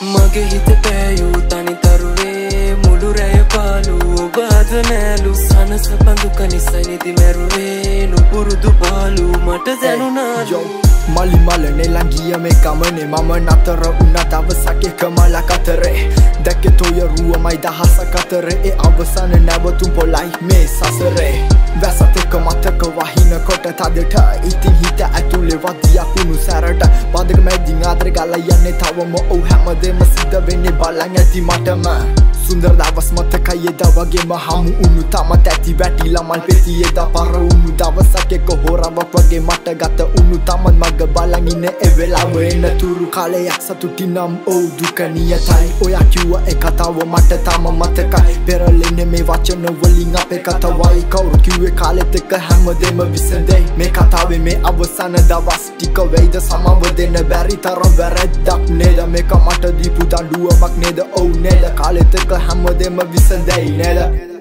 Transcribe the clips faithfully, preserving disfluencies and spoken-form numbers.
මගේ හිත පෑයූ තනි තරුවේ මුළු රැය පාලු ඔබ අද නෑලු සනස පඳුක නිසයි නිදි මැරුවේ නුපුරුදු පාලු මට දැනුණාලු මලි මලනේ ළඟිය මේ ගමනේ මම නතර වුණා දවසක් එක මලක් අතරේ දැක්කේ තොය රුවමයි දහසක් අතරේ ඒ අවසාන නැවතුම් පොළයි මේ සසරේ වැසත් එක මතක වහින කොට තදට ඉතින් හිත ඇතුලේ වදියා කුණු සැරට පදක මැදින් ආදර ගාලා යන්නේ තවම ඔව් හැමදේම සිද්ධ වෙන්නේ බලන් ඇති මටම සුන්දර දවස් මතකයි එදා වගේම හමු උණු තමත් ඇති වැටිලා මල් පෙති එදා පර උණු දවසක් එක හොරාවක් වගේ මට ගත උණු තමත් මග බලන් ඉන්නේ ඒ වෙලාව එන තුරු කාලයක් සතුටින් නම් ඔව් දුක නියතයි ඔයා කිව්ව ඒ කතාව මට තාම මතකයි පෙරලෙන්නේ මේ වචන වලින් අපේ කතාවයි කවුරු කිව්වේ කාලෙත් එක හැමදේම විසඳෙයි මේ කතාවේ මේ අවසාන දවස් ටික වෙයිද සමව දෙන්න බැරි තරම් වැරද්දක් නේද මේක මට දීපු දඬුවමක් නේද ඔව් නේද කාලෙත් එක හැමදේම විසඳෙයි නේද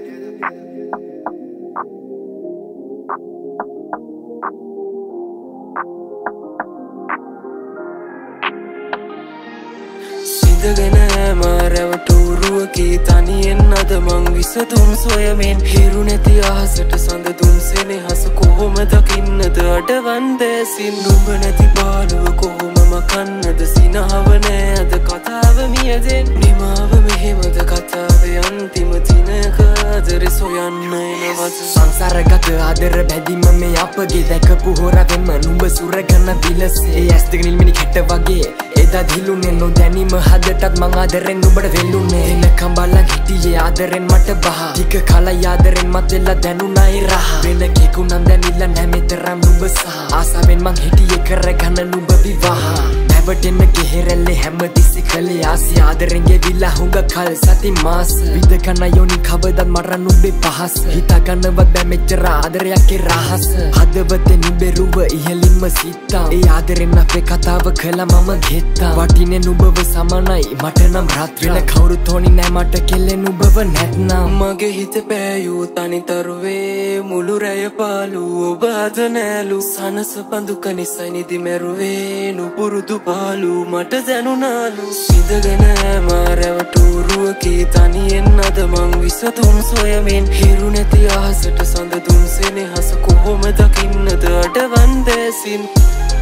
සිඳගෙන මාරවටුරුවකී තනියෙන් අද මං විසතුම් සොයමින් හිරු නැති අහසට සඳ දුම් සෙනෙහස කොහොම දකින්නද අඩවන් දැසින් නුඹ නැති බාලුව කොහොම මකන්නද සිනහව නෑ අද කතාව මියදෙන් නිමාව මෙහෙමද කතාවේ අන්තිම දිනක ආදරෙ සොයන්න එනවද සංසාරගත ආදර බැඳීම මේ අපගේ දැකපු හොරවෙන්ම නුඹ සුරගන්න විලසේ ඒ ඇස් දෙක නිල්මිනි කැට වගේ එදා දිලුනේ නොදැනීම හදටත් මං ආදරෙන් නුඹට වෙල්ලුනේ එනකම් බලන් හිටියේ ආදරෙන් මට බහ ටික කාලයි ආදරෙන් මතෙල්ලා දැනුණා ඒ රහ වෙන කෙකුණම් දැනිලා නැ මෙතරම් නුඹ සහ ආසාවෙන් මං හිටියේ කරගන්න නුඹ විවාහ නැවටෙන්න ගෙහෙරැල්ලේ හැමතිස්සෙ කලේ ආසි ආදරෙන් ගෙවිලා හුඟ කල් සති මාස විදකන යෝනි කවදත් මරන්න නුඹේ පහස හිතාගන්නවත් බෑ මෙච්චර ආදරයක් ඒ රහස හදවතේ නුඹේ රුව ඉහළින්ම සිතා ඒ ආදරෙන් අපේ කතාව කළා මම ගෙත්තා වටිනේ නුඹව සමනයි මට නම් රත් වෙන කවුරුත් ඕනි නෑ මට කෙල්ලේ නුඹව නැත්නම් මගේ හිත පෑයූ තනි තරුවේ මුළු රැය පාලු ඔබ අද නෑලු සනස පඳුක නිසයි නිදි මැරුවේ නුපුරුදු පාලු මට දැනුණාලු සිඳගෙන මාරවටුරුවකී තනියෙන් අද මං විසතුම් සොයමින් හිරු නැති අහසට සඳ දුම් සෙනෙහස කොහොම දකින්නද අඩවන් දැසින්